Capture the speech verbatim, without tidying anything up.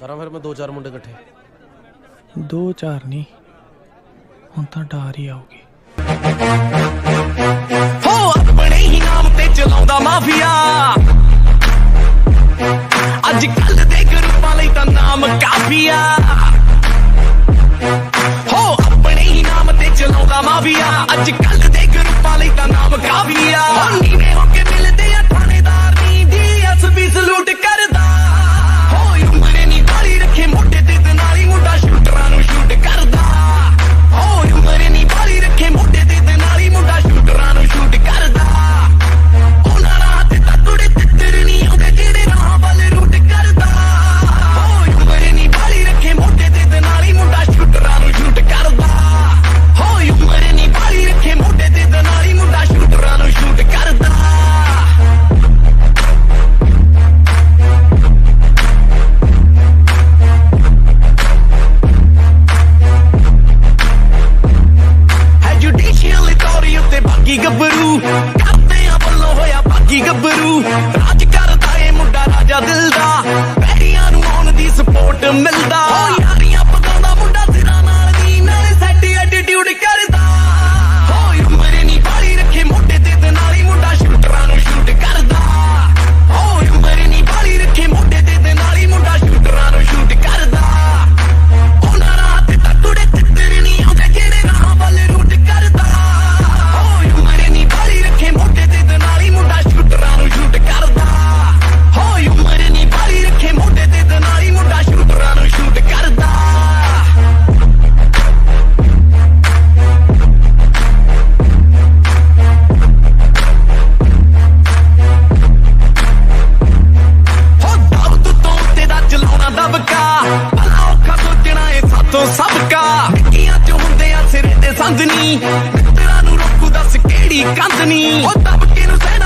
करा फिर मैं दो चार मुंडे इकट्ठे। दो चार नहीं, हुण तां डार ही आऊगी। हो अपने ही नाम ते चलाउंदा माफिया, अज कल दे ग्रुपां लई तां नाम काफिया। हो अपने ही नाम ते चलाउंदा माफिया, अज कल दे ग्रुपां लई तां नाम काफिया। नीवे होके मिलदे आ थानेदार नी डी एस पी सलूट करदा। हो उमरे नी बाली रखे मोटे ते नाली मुंडा शूटरां नूं शूट करदा। हो उमरे नी बाली रखे मोटे ते नाली मुंडा शूटरां नूं शूट करदा। उन्हां रात तकड़े तिੱਤਰ नी आउंदे जेड़े राह वाल रूट करदा। हो उमरे नी बाली रखे मोटे ते नाली मुंडा शूटरां नूं शूट करदा। हो उमरे नी बाली रखे मोटे ते नाली मुंडा शूटरां नूं शूट करदा। जुडिशियल अथॉरिटी उत्ते बागी गब्बरू करते आ बल्लों होया बागी गब्बरू। राज करदा ए मुंडा राजा दिल दा, पैरियां नूं आउण दी सपोर्ट मिलदा। ओ यारियां पकाउंदा मुंडा सिरां नाल दी, नाले सैट एटीट्यूड करदा। हो उमरे नी बाली रखे मोटे ते नाली मुंडा शूटरां नूं शूट करदा। हो उमरे नी बाली रखे मोटे ते नाली मुंडा शूटरां नूं शूट करदा। उन्हां रात तकड़े तिੱਤਰ नी आउंदे जेड़े राह वाल रूट करदा। हो उमरे नी बाली रखे मोटे ते नाली मुंडा शूटरां नूं शूट करदा। हो उमरे नी बाली रखे मोटे ते नाली मुंडा शूटरां नूं शूट करदा। हो दर्द तो तेरा चलाउणा दबका, भला औखा सोचना ए सातों सबका। निक्कियां च हुंदे आ सिरे ते संद नी, मित्तरां नूं रोकू दस केड़ी कंद नी। हो दबके नूं